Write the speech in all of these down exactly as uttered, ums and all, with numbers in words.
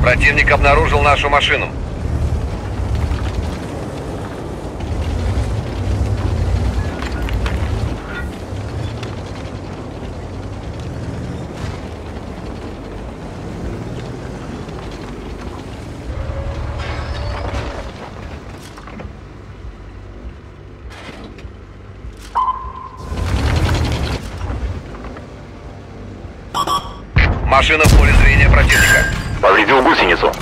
Противник обнаружил нашу машину. Машина в поле зрения противника. Повредил гусеницу.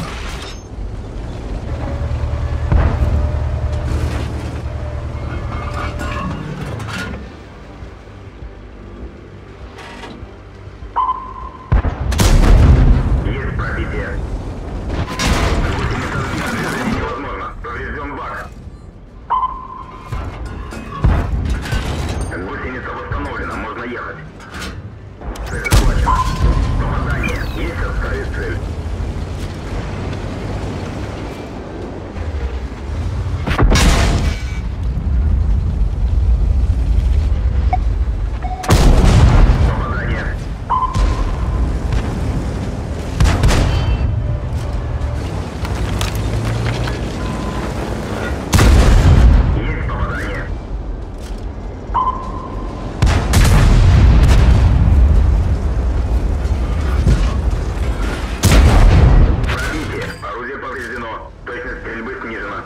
Есть пробитие. Невозможно. Поврежден бак. Гусеница восстановлена. Можно ехать. Попадание. Есть отставить цель. Попадание. Есть попадание. Орудие повреждено. Точность стрельбы снижена.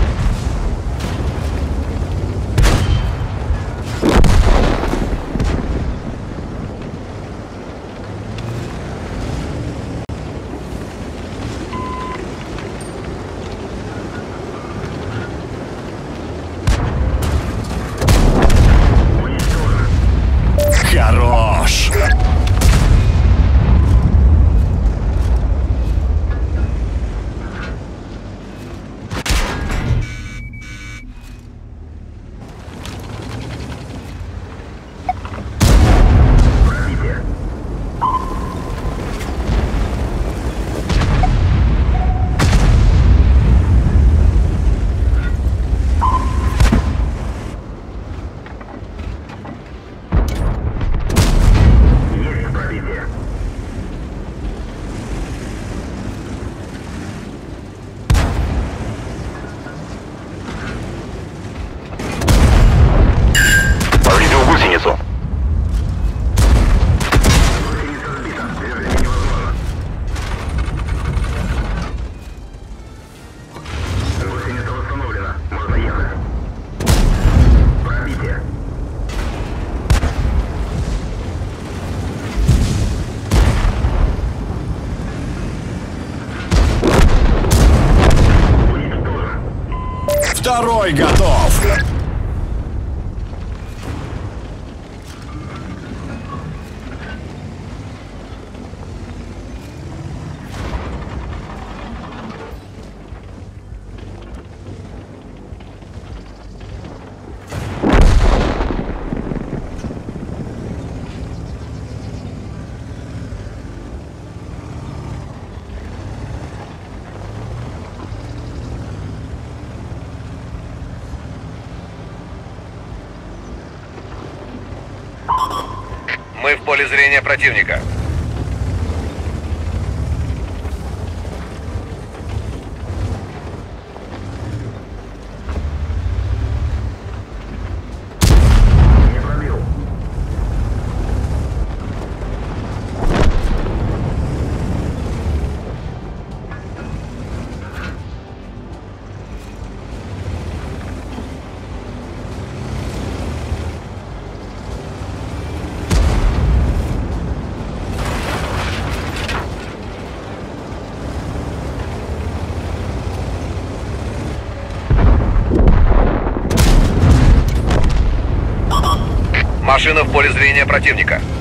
Уничтожен. Хорош! Пробитие. Есть пробитие. Повредил гусеницу. Гусеница сбита. Движение невозможно. Гусеница восстановлена. Можно ехать. Пробитие. Уничтожен. Второй готов! Мы в поле зрения противника. Не пробил. Машина в поле зрения противника.